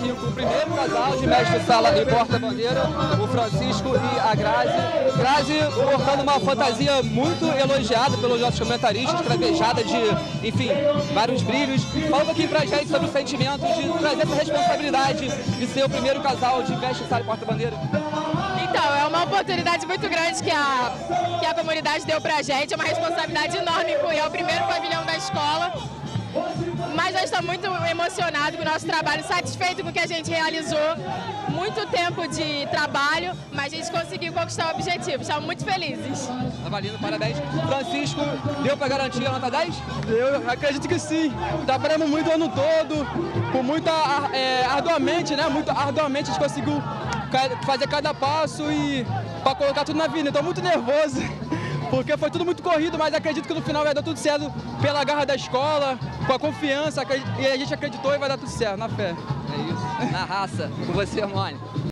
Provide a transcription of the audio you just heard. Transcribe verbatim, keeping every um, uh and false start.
aqui com o primeiro casal de mestre-sala e porta-bandeira, o Francisco e a Grazi. Grazi portando uma fantasia muito elogiada pelos nossos comentaristas, cravejada de, enfim, vários brilhos. Fala um pouquinho pra gente sobre o sentimento de trazer essa responsabilidade de ser o primeiro casal de mestre-sala e porta-bandeira. Então, é uma oportunidade muito grande que a, que a comunidade deu pra gente, é uma responsabilidade enorme, é o primeiro pavilhão da escola. Mas nós estamos muito emocionados com o nosso trabalho, satisfeitos com o que a gente realizou. Muito tempo de trabalho, mas a gente conseguiu conquistar o objetivo. Estamos muito felizes. Tá valendo, parabéns. Francisco, deu para garantir a nota dez? Eu acredito que sim. Trabalhamos muito o ano todo, com muita, é, arduamente, né? Muito arduamente a gente conseguiu fazer cada passo e para colocar tudo na vida. Estou muito nervoso, porque foi tudo muito corrido, mas acredito que no final vai dar tudo certo pela garra da escola, com a confiança, e a gente acreditou e vai dar tudo certo, na fé. É isso, na raça. Com você, Mone.